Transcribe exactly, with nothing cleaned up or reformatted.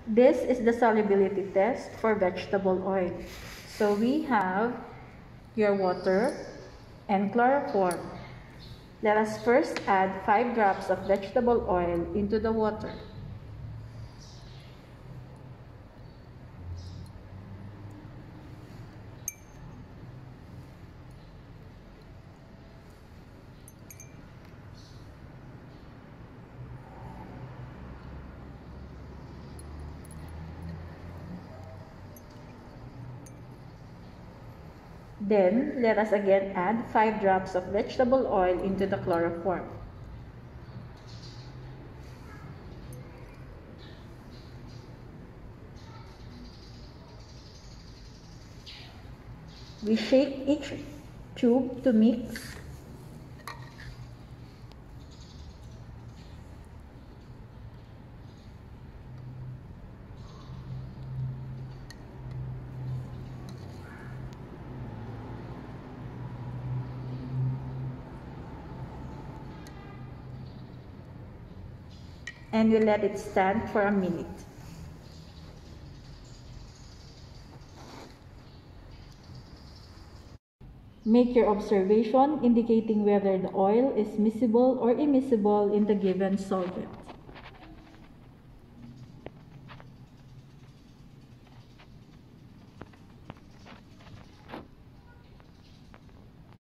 This is the solubility test for vegetable oil. So we have your water and chloroform. Let us first add five drops of vegetable oil into the water. Then, let us again add five drops of vegetable oil into the chloroform. We shake each tube to mix. And we let it stand for a minute. Make your observation indicating whether the oil is miscible or immiscible in the given solvent.